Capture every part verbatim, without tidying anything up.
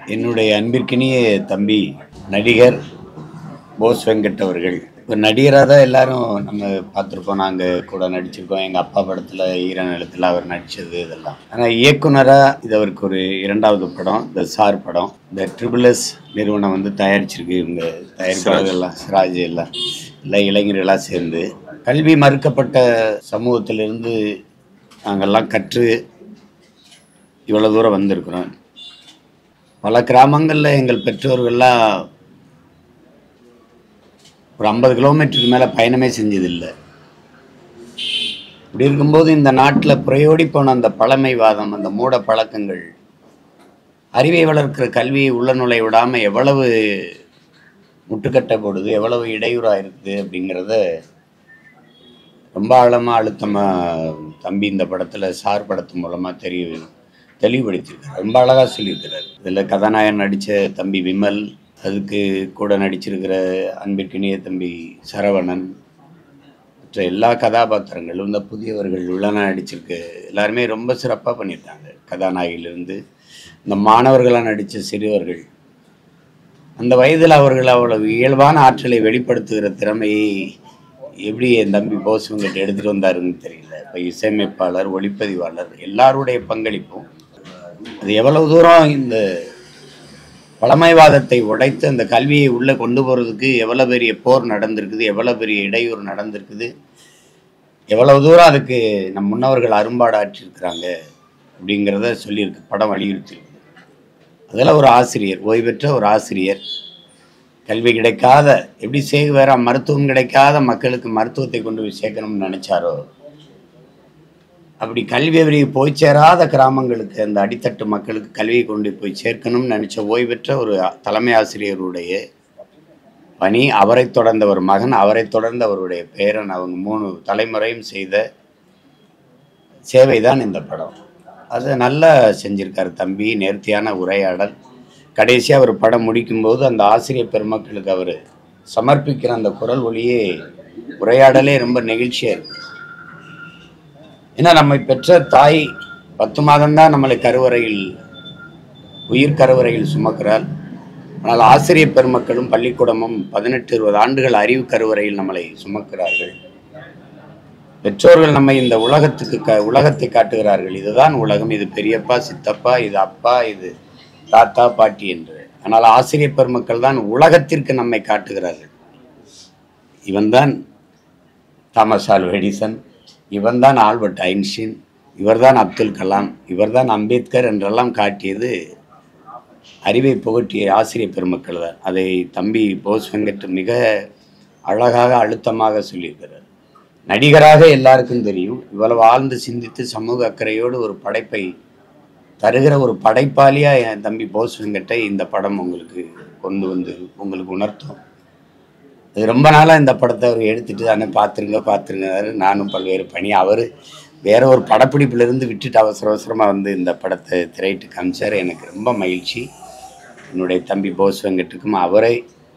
என்னுடைய அன்பிற்கினிய தம்பி நடிகர் போஸ் வெங்கட் அவர்கள். இப்போ நடிகராக தான் எல்லாரும் நம்ம பார்த்துருக்கோம், நாங்கள் கூட நடிச்சிருக்கோம். எங்கள் அப்பா படத்தில் ஈர நிலத்தில் அவர் நடித்தது இதெல்லாம். ஆனால் இயக்குனராக இது அவருக்கு ஒரு இரண்டாவது படம், இந்த சார் படம். இந்த ட்ரிபிள் எஸ் நிறுவனம் வந்து தயாரிச்சிருக்கு. இவங்க தயாரிப்பாளர்கள்லாம் சிராஜ் எல்லாம் இல்லை இளைஞர்களாக சேர்ந்து கல்வி மறுக்கப்பட்ட சமூகத்திலிருந்து நாங்கள்லாம் கற்று இவ்வளோ தூரம் வந்திருக்கிறோம். பல கிராமங்களில் எங்கள் பெற்றோர்கள்லாம் ஒரு ஐம்பது கிலோமீட்டருக்கு மேலே பயணமே செஞ்சதில்லை. இப்படி இருக்கும்போது இந்த நாட்டில் புறையோடி போன அந்த பழமைவாதம், அந்த மூட பழக்கங்கள், அறிவை வளர்க்கிற கல்வியை உள்ள நுழை விடாமல் எவ்வளவு முட்டுக்கட்டை போடுது, எவ்வளவு இடையூறாக இருக்குது அப்படிங்கிறத ரொம்ப ஆழமாக அழுத்தமாக தம்பி இந்த படத்தில் சார் படத்து மூலமாக தெரிய தெளிவுபடுத்தியிருக்கார். ரொம்ப அழகாக சொல்லியிருக்கிறார். இதில் கதாநாயகன் நடித்த தம்பி விமல், அதுக்கு கூட நடிச்சிருக்கிற அன்பிற்கினிய தம்பி சரவணன், மற்ற எல்லா கதாபாத்திரங்களும் இந்த புதியவர்கள் உள்ளன நடிச்சிருக்கு. எல்லாருமே ரொம்ப சிறப்பாக பண்ணியிருக்காங்க. கதாநாயகிலிருந்து இந்த மாணவர்களாக நடித்த சிறுவர்கள், அந்த வயதில் அவர்கள் அவ்வளவு இயல்பான ஆற்றலை வெளிப்படுத்துகிற திறமையை எப்படி என் தம்பி போஸ் வெங்கட் எடுத்துகிட்டு வந்தாருன்னு தெரியல. இப்போ இசையமைப்பாளர், ஒளிப்பதிவாளர் எல்லாருடைய பங்களிப்பும் அது எவ்வளவு தூரம் இந்த பழமைவாதத்தை உடைத்து அந்த கல்வியை உள்ளே கொண்டு போகிறதுக்கு எவ்வளோ பெரிய போர் நடந்திருக்குது, எவ்வளோ பெரிய இடையூறு நடந்திருக்குது, எவ்வளவு தூரம் அதுக்கு நம் முன்னவர்கள் அரும்பாடாற்றிருக்கிறாங்க அப்படிங்கிறத சொல்லியிருக்கு, படம் வலியுறுத்தியிருக்கு. அதில் ஒரு ஆசிரியர், ஓய்வு பெற்ற ஒரு ஆசிரியர், கல்வி கிடைக்காத, எப்படி சேகு வேற மருத்துவம் கிடைக்காத மக்களுக்கு மருத்துவத்தை கொண்டு போய் சேர்க்கணும்னு நினச்சாரோ, அப்படி கல்வி அறிவு போய் சேராத கிராமங்களுக்கு, அந்த அடித்தட்டு மக்களுக்கு கல்வியை கொண்டு போய் சேர்க்கணும்னு நினச்ச ஓய்வு பெற்ற ஒரு தலைமை ஆசிரியருடைய பணி, அவரை தொடர்ந்த ஒரு மகன், அவரை தொடர்ந்த அவருடைய பேரன், அவங்க மூணு தலைமுறையும் செய்த சேவை தான் இந்த படம். அதை நல்லா செஞ்சுருக்கார் தம்பி. நேர்த்தியான உரையாடல். கடைசியாக அவர் படம் முடிக்கும்போது அந்த ஆசிரியர் பெருமக்களுக்கு அவர் சமர்ப்பிக்கிற அந்த குரல் ஒளியே, உரையாடலே ரொம்ப நெகிழ்ச்சியாக இருக்குது. ஏன்னா நம்மை பெற்ற தாய் பத்து மாதம்தான் நம்மளை கருவறையில், உயிர் கருவறையில் சுமக்கிறார். ஆனால் ஆசிரியர் பெருமக்களும் பள்ளிக்கூடமும் பதினெட்டு இருபது ஆண்டுகள் அறிவு கருவறையில் நம்மளை சுமக்கிறார்கள். பெற்றோர்கள் நம்மை இந்த உலகத்துக்கு க உலகத்தை காட்டுகிறார்கள். இதுதான் உலகம், இது பெரியப்பா, சித்தப்பா, இது அப்பா, இது தாத்தா, பாட்டி என்று. ஆனால் ஆசிரியர் பெருமக்கள் தான் உலகத்திற்கு நம்மை காட்டுகிறார்கள். இவன்தான் தாமஸ் ஆல்வா எடிசன், இவன்தான் ஆல்பர்ட் ஐன்ஸ்டீன், இவர்தான் அப்துல் கலாம், இவர்தான் அம்பேத்கர் என்றெல்லாம் காட்டியது அறிவை புகட்டிய ஆசிரியர் பெருமக்கள் தான். அதை தம்பி போஸ் வெங்கட் மிக அழகாக அழுத்தமாக சொல்லியிருக்கிறார். நடிகராக எல்லாருக்கும் தெரியும், இவ்வளவு ஆழ்ந்து சிந்தித்து சமூக அக்கறையோடு ஒரு படைப்பை தருகிற ஒரு படைப்பாளியாக என் தம்பி போஸ் வெங்கட்டை இந்த படம் உங்களுக்கு கொண்டு வந்து உங்களுக்கு உணர்த்தும். அது ரொம்ப நாளாக இந்த படத்தை அவர் எடுத்துகிட்டு தானே பார்த்துருங்க பார்த்துருங்க நானும் பல்வேறு பணி, அவர் வேற ஒரு படப்பிடிப்பிலிருந்து விட்டுட்டு அவசர அவசரமாக வந்து இந்த படத்தை திரையிட்டு காமிச்சார். எனக்கு ரொம்ப மகிழ்ச்சி. என்னுடைய தம்பி போஸ் வெங்கட்டுக்கும் அவரை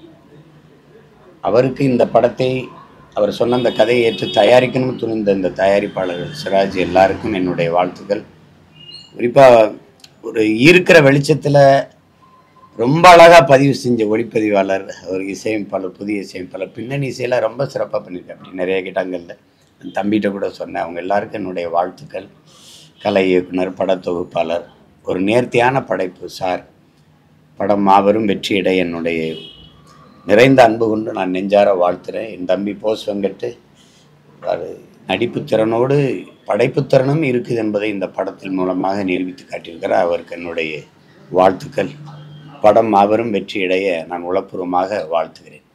அவருக்கு இந்த படத்தை அவர் சொன்ன அந்த கதையை ஏற்று தயாரிக்கணும்னு துணிந்த இந்த தயாரிப்பாளர்கள் சிராஜ் எல்லாருக்கும் என்னுடைய வாழ்த்துக்கள். குறிப்பாக ஒரு இருக்கிற வெளிச்சத்தில் ரொம்ப அழகாக பதிவு செஞ்ச ஒளிப்பதிவாளர், அவர் இசையமைப்பாளர், புதிய இசையமைப்பாளர், பின்னணி இசையெல்லாம் ரொம்ப சிறப்பாக பண்ணியிருக்கேன். அப்படி நிறைய கிட்டங்களில் தம்பிகிட்ட கூட சொன்னேன். அவங்க எல்லாருக்கும் என்னுடைய வாழ்த்துக்கள். கலை இயக்குனர், படத்தொகுப்பாளர், ஒரு நேர்த்தியான படைப்பு சார். படம் மாபெரும் வெற்றியிட என்னுடைய நிறைந்த அன்பு கொண்டு நான் நெஞ்சார வாழ்த்துறேன். என் தம்பி போஸ் வெங்கட்டு நடிப்பு திறனோடு படைப்பு திறனும் இருக்குது என்பதை இந்த படத்தின் மூலமாக நிரூபித்து காட்டியிருக்கிறார். அவருக்கு என்னுடைய வாழ்த்துக்கள். படம் மாபெரும் வெற்றியடைய நான் உளப்பூர்வமாக வாழ்த்துகிறேன்.